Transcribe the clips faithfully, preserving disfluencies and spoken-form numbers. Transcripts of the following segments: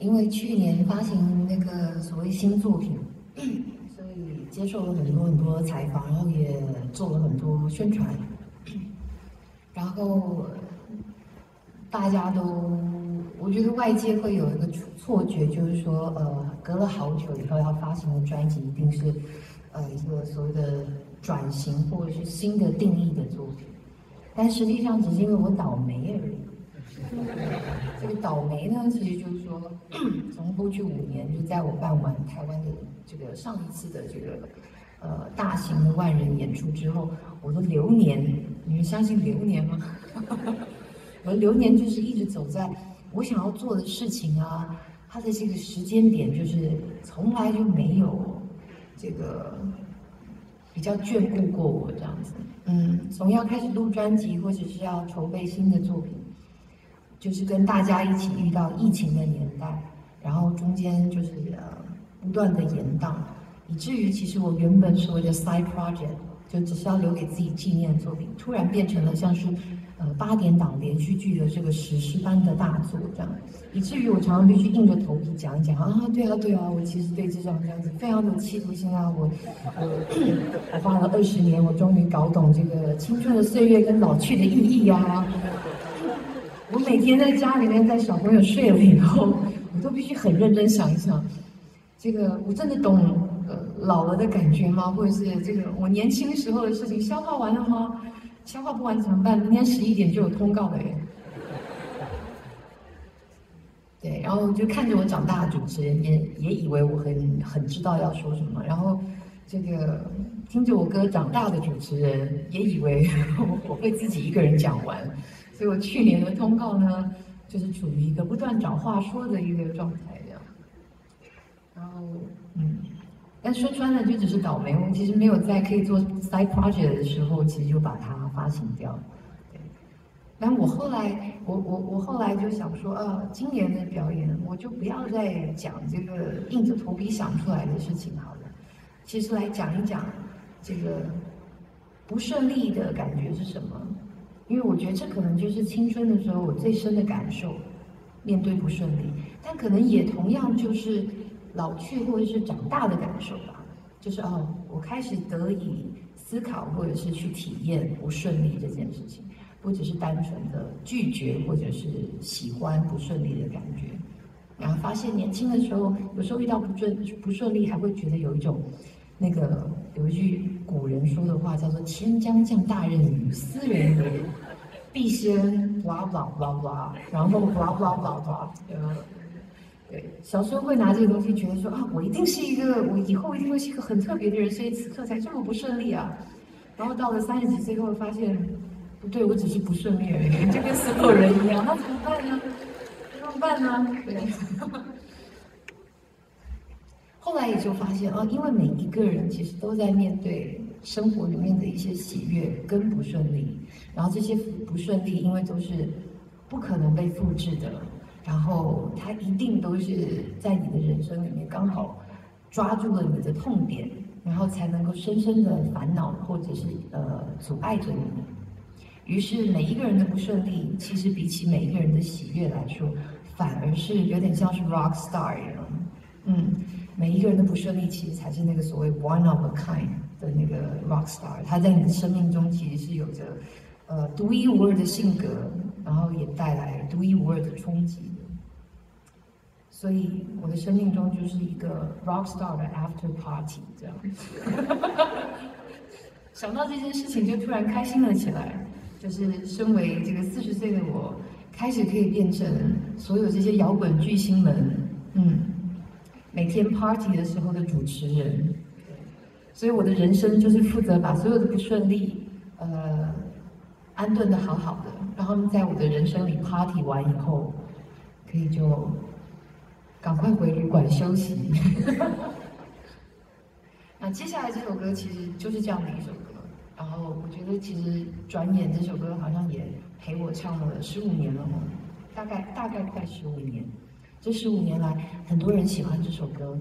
因为去年发行那个所谓新作品，所以接受了很多很多采访，然后也做了很多宣传，然后大家都，我觉得外界会有一个错觉，就是说，呃，隔了好久以后要发行的专辑一定是，呃，一个所谓的转型或者是新的定义的作品，但实际上只是因为我倒霉而已。这个倒霉呢，其实就是说，从过去五年，就在我办完台湾的这个上一次的这个呃大型的万人演出之后，我的流年，你们相信流年吗？我的流年就是一直走在我想要做的事情啊，它的这个时间点就是从来就没有这个比较眷顾过我这样子。嗯，从要开始录专辑或者是要筹备新的作品。就是跟大家一起遇到疫情的年代，然后中间就是呃不断的延宕，以至于其实我原本所谓的 side project 就只是要留给自己纪念的作品，突然变成了像是呃八点档连续剧的这个史诗般的大作这样，以至于我常常必须硬着头皮讲一讲啊，对啊对啊，我其实对这种这样子非常有企图心啊，我我我花了二十年，我终于搞懂这个青春的岁月跟老去的意义啊。我每天在家里面，在小朋友睡了以后，我都必须很认真想一想，这个我真的懂呃老了的感觉吗？或者是这个我年轻时候的事情消化完了吗？消化不完怎么办？明天十一点就有通告了耶。对，然后就看着我长大的主持人，也也以为我很很知道要说什么，然后这个听着我歌长大的主持人，也以为我会自己一个人讲完。所以我去年的通告呢，就是处于一个不断找话说的一个状态这样。然后，嗯，但说穿了就只是倒霉。我其实没有在可以做 side project 的时候，其实就把它发行掉。对。但我后来，我我我后来就想说，啊，今年的表演我就不要再讲这个硬着头皮想出来的事情好了。其实来讲一讲这个不顺利的感觉是什么。因为我觉得这可能就是青春的时候我最深的感受，面对不顺利，但可能也同样就是老去或者是长大的感受吧。就是哦，我开始得以思考或者是去体验不顺利这件事情，不只是单纯的拒绝或者是喜欢不顺利的感觉。然后发现年轻的时候，有时候遇到不顺不顺利，还会觉得有一种。那个有一句古人说的话叫做“千将降大任于斯人也，必先 blah blah blah blah， 然后 blah blah blah blah”。对，小时候会拿这个东西觉得说啊，我一定是一个，我以后一定会是一个很特别的人，所以此刻才这么不顺利啊。然后到了三十几岁后，发现不对，我只是不顺利而已，就跟所有人一样，那怎么办呢？怎么办呢？对。后来也就发现啊，因为每一个人其实都在面对生活里面的一些喜悦跟不顺利，然后这些不顺利因为都是不可能被复制的，然后它一定都是在你的人生里面刚好抓住了你的痛点，然后才能够深深的烦恼或者是呃阻碍着你。于是每一个人的不顺利，其实比起每一个人的喜悦来说，反而是有点像是 rock star 一样，嗯。每一个人的不顺利，其实才是那个所谓 one of a kind 的那个 rock star。他在你的生命中其实是有着呃独一无二的性格，然后也带来独一无二的冲击的。所以我的生命中就是一个 rock star 的 after party 这样。想到这件事情，就突然开心了起来。就是身为这个四十岁的我，开始可以变成所有这些摇滚巨星们，嗯。每天 party 的时候的主持人，所以我的人生就是负责把所有的不顺利，呃，安顿的好好的，让他们在我的人生里 party 完以后，可以就赶快回旅馆休息。那接下来这首歌其实就是这样的一首歌，然后我觉得其实转眼这首歌好像也陪我唱了十五年了嘛，大概大概快十五年。这十五年来，很多人喜欢这首歌。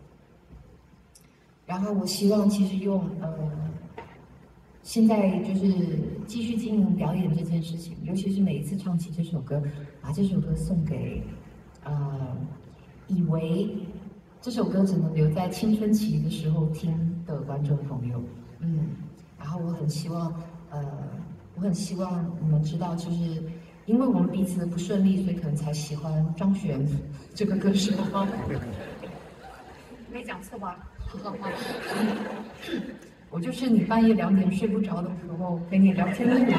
然后我希望，其实用呃，现在就是继续经营表演这件事情，尤其是每一次唱起这首歌，把这首歌送给呃以为这首歌只能留在青春期的时候听的观众朋友，嗯，然后我很希望，呃，我很希望你们知道，就是因为我们彼此的不顺利，所以可能才喜欢张悬这个歌手。没讲错吧？我就是你半夜两点睡不着的时候陪你聊天的人。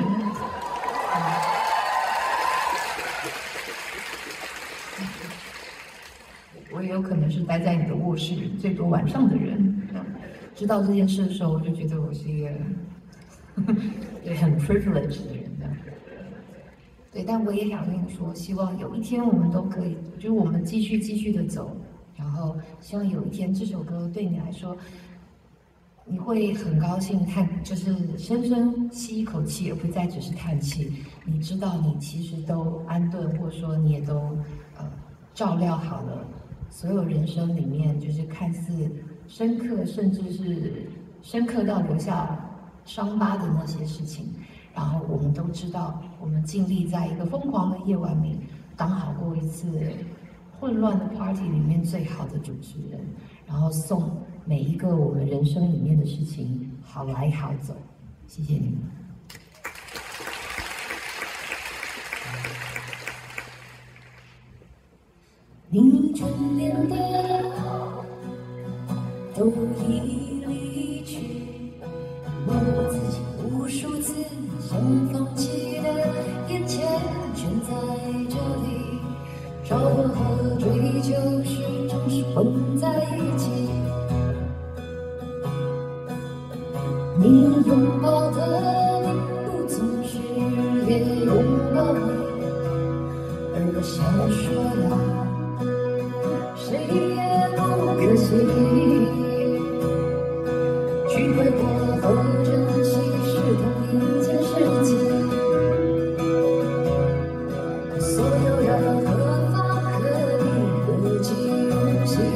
我也有可能是待在你的卧室最多晚上的人。知道这件事的时候，我就觉得我是一个对很 privileged 的人的。对，但我也想跟你说，希望有一天我们都可以，就是我们继续继续的走，然后希望有一天这首歌对你来说，你会很高兴叹，就是深深吸一口气，而不再只是叹气。你知道，你其实都安顿，或者说你也都呃照料好了所有人生里面，就是看似深刻，甚至是深刻到留下伤疤的那些事情。然后我们都知道，我们尽力在一个疯狂的夜晚里，当好过一次混乱的 party 里面最好的主持人，然后送每一个我们人生里面的事情好来好走。谢谢你们。 你眷恋的都已离去，我自己无数次想放弃的眼前全在这里，找和追求始终是混在一起。你拥抱的领不总是也拥抱你，而我想说呀，谁也不可惜，聚会过和珍惜是同一件事情。所有人何方何地何其用心，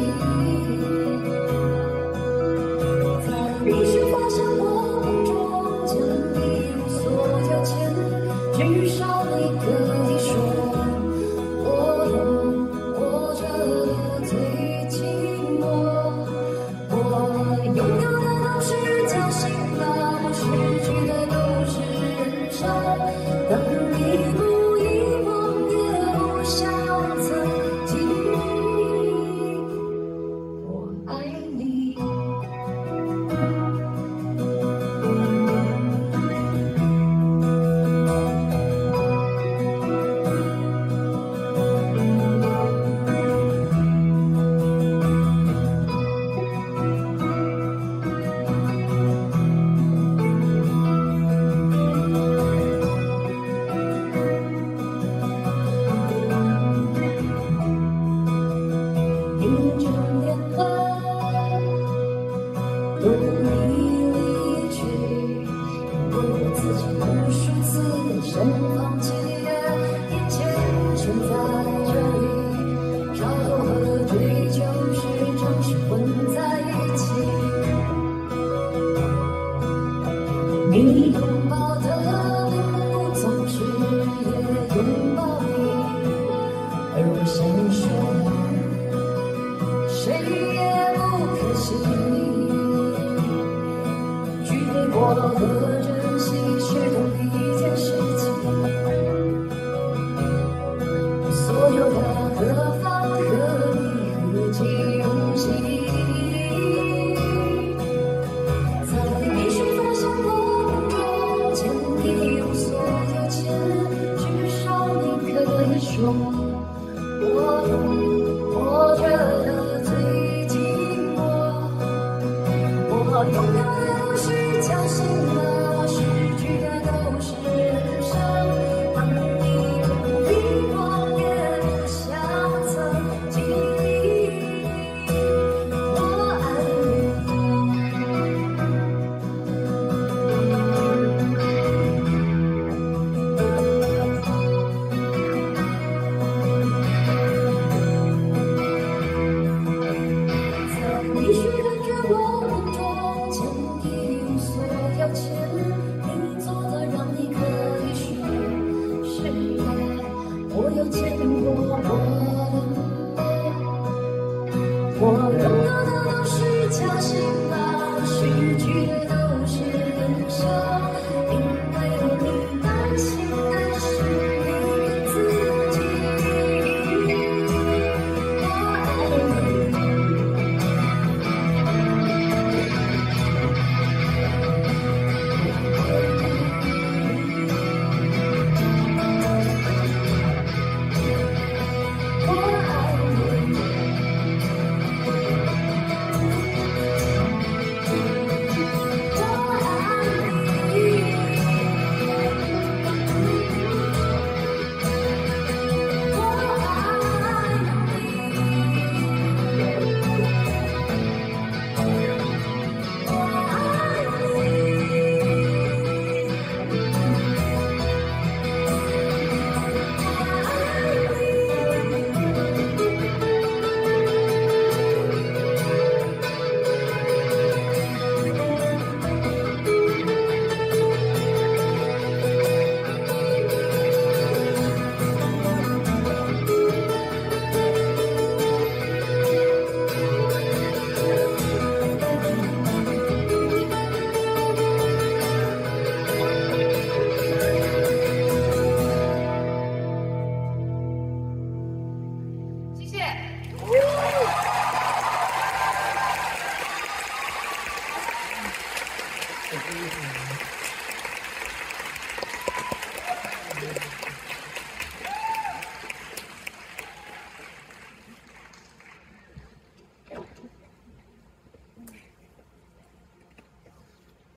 在必须发现我梦中将一无所交牵，至少你可以说我懂，我这个最寂寞。我拥有的都是侥幸啊，我失去的都是人生。当一路遗忘也不像曾经，我爱你。你拥抱的领不总是也拥抱你，而我想说，谁也不可惜，聚会过和珍惜是同一件事情。所有的何方何地何其用心，说我懂，我觉得最寂寞。我拥有的都是侥幸的，我失去的都是人生。当一路遗忘也不像曾经，我爱我有见过我